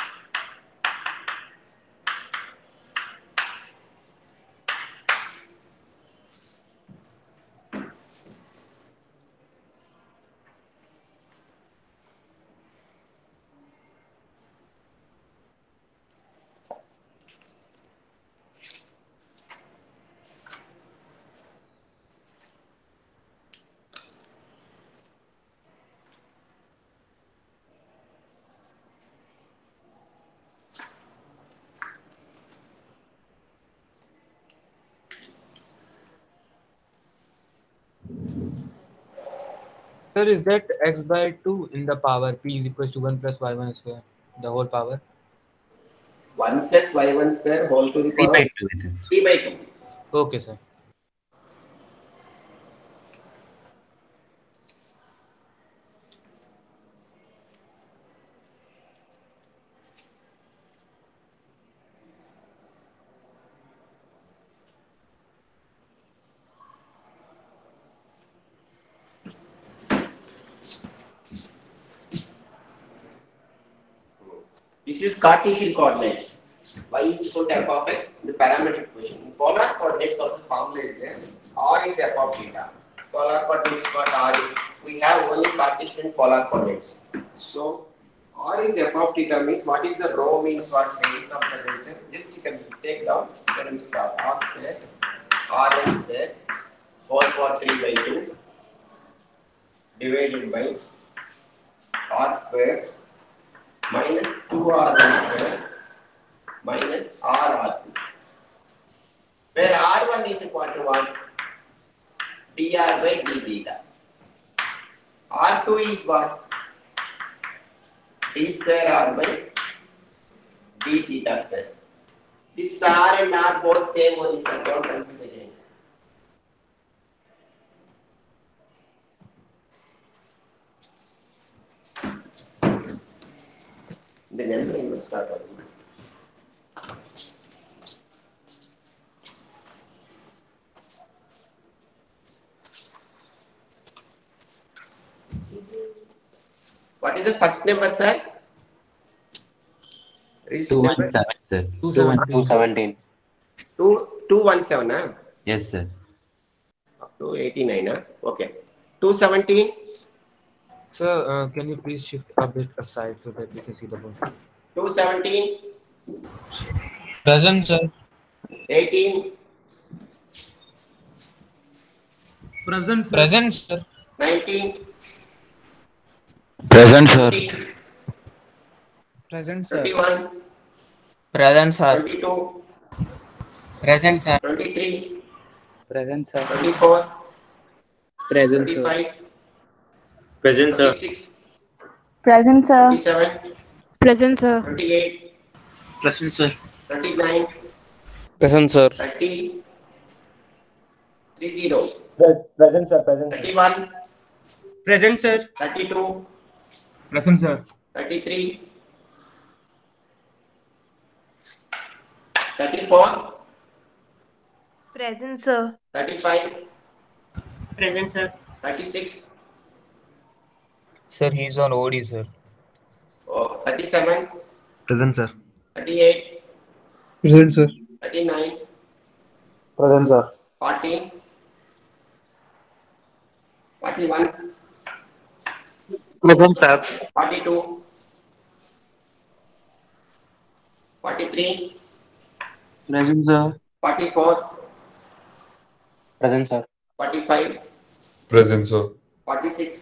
Sir, is that x by 2 in the power p is equal to 1 plus y1 square, the whole power? 1 plus y1 square whole to the 3 power by 2 it is. 3 by 2. Okay, sir. This is Cartesian coordinates. Y is equal to f of x, the parametric equation. In polar coordinates also formula is there. R is f of theta. Polar coordinates what R is. We have only Cartesian polar coordinates. So R is f of theta means what is the rho means what radius of the curvature. Just you can take down. Then we start R square, R1 square, whole power 3 by 2 divided by R square minus 2r1 square minus rr2 where R1 is equal to what? dr by d theta. R2 is what? d square r by d theta square. This r and r both same only, sir. Don't confuse again. The number will start with. What is the first number, sir? Register number 217, sir. 217. 217, huh? Yes, sir. Up to 89, huh? Okay. 217, Sir, can you please shift a bit aside so that we can see the board? 217, Present, sir. 18, Present, sir. Present, sir. 19, Present, sir. 20, Present, sir. 21, Present, sir. 22, Present, sir. 23, Present, sir. 24, Present, 25, Present, 26, Present, sir. 27, Present, sir. 28, Present, sir. 39, Present, sir. 30, 30, Present, sir. Present. 31, Present, sir. 32, Present, sir. 33, 34, Present, sir. 35, Present, sir. 36, Sir, he's on OD, sir. 37, Present, sir. 38, Present, sir. 39, Present, sir. 40, 41, Present, sir. 42, 43, Present, sir. 44, Present, sir. 45, Present, sir. 46,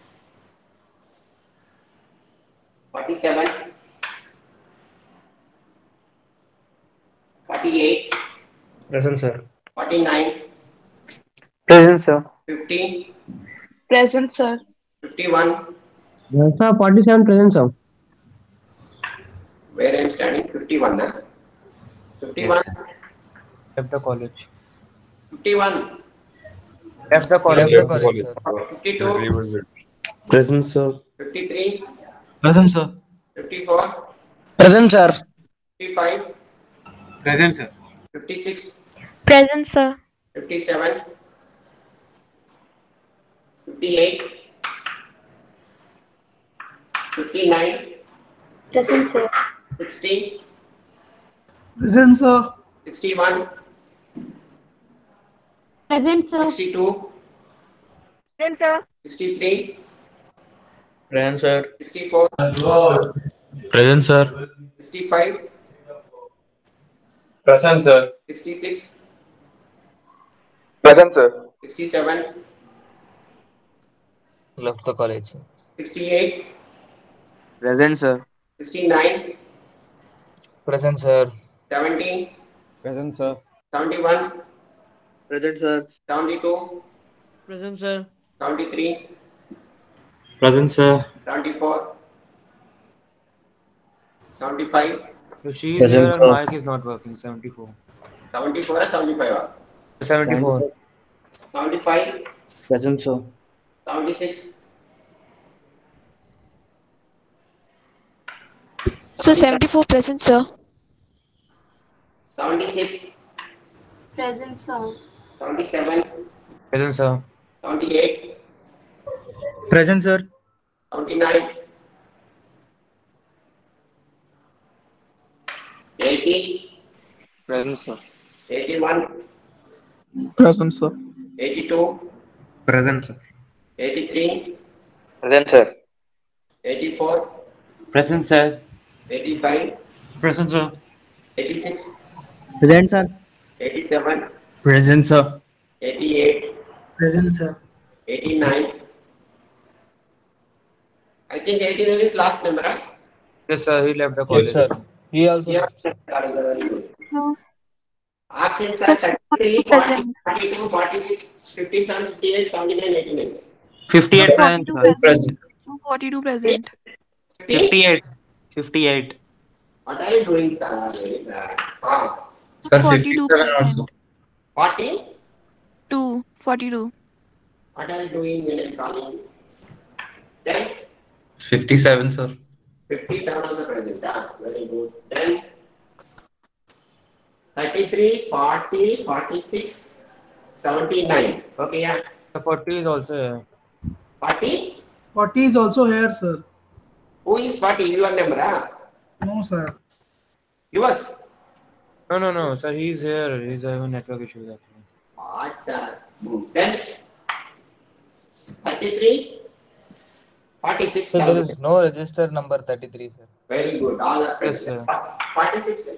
47, 48, Present, sir. 49, Present, sir. 50, Present, sir. 51, Yes, sir. 47 present, sir. where I am standing, 51, huh? 51, Left the college. 51, Left the college. Left the college, sir. 52, Revisit. Present, sir. 53, Present, sir. 54, Present, sir. 55, Present, sir. 56, Present, sir. 57, 58, 59, Present, sir. 60, Present, sir. 61, Present, sir. 62, Present, sir. 63, Present, sir. 64, Present, sir. 65, Present, sir. 66, Present, sir. 67, Left the college, sir. 68, Present, sir. 69, Present, sir. 70, Present, sir. 71, Present, sir. 72, Present, sir. 73, Present, sir. 74, 75, So she is Present, here and sir. mic is not working. 74. 74 or 75, 74. 75, Present, sir. 76, So 74 present, sir. 76, Present, sir. 77, Present, sir. 78, Present, sir. 79, 80, Present, sir. 81, Present, sir. 82, Present, sir. 83, Present, sir. 84, Present, sir. 85, Present, sir. 86, Present, sir. 87, Present, sir. 88, Present, sir. 89. I think 89 is last number, right? Yes, sir. He left the college. Yes, sir. He also. Yeah, that is very good. Options are Sir, 33, 40, present. 42, 46, 57, 58, 79, 89. 58 present, 42 sir. present. 42 present. 50? 58. 58. What are you doing, sir? Very bad. Sir, 42 57 also. 40? 42. What are you doing when I'm calling? Then 57, sir. 57 also present. Very good. Then 33, 40, 46, 79. Okay, yeah. The 40 is also here. 40? 40 is also here, sir. Who is 40? Your number, No, sir. Yours? No, sir. He's here. He's having network issues actually. What, sir? Then 33, 46. So there is no register number 33, sir. Very good. All are Yes, present. sir. 46.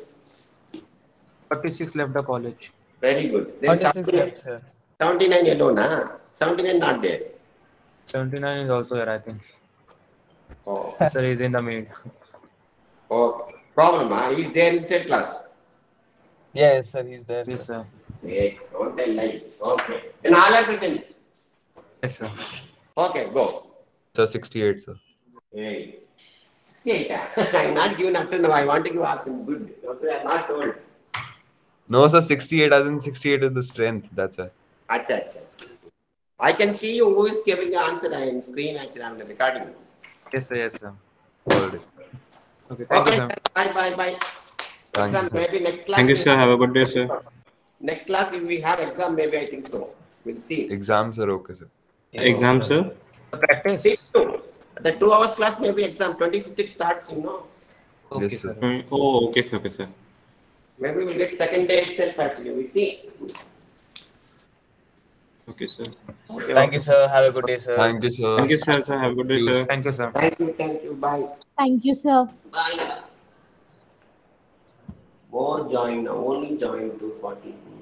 46 left the college. Very good. Then 46 left, sir. 79 alone, huh? 79 not there. 79 is also here, I think. Oh, Sir, he's in the maid. oh. Problem, huh? He's there inside class. Yes, sir. He's there, Yes, sir. sir. Hey, don't tell lies. Okay. Then all are present. Yes, sir. Okay, go. Sir, 68, sir. Hey. 68. I'm not giving up to now. I want to give option. Good. Also, I'm not told. No, sir, 68 as in 68 is the strength. That's it. Acha. I can see you who is giving the answer on screen. Actually, I'm recording. Yes, sir. Yes, sir. Already. Okay, thank you, Okay. sir. Bye. Thank you, Exam, sir. maybe next class. Thank you, sir. Have a good day, sir. Next class, if we have exam, maybe I think so. We'll see. Exams are okay, sir. Exam, sir. Practice. The 2 hours class may be exam. 25th it starts, you know. Okay, Yes, sir. sir. Oh, okay, sir. Okay, sir. Maybe we'll get second day itself actually. We'll see. Okay, sir. Thank you, sir. Have a good day, sir. Thank you, sir. Thank you, sir. Have a good day, sir. Thank you, sir. Thank you. Bye. Thank you, sir. Bye. More join now. Only join 240.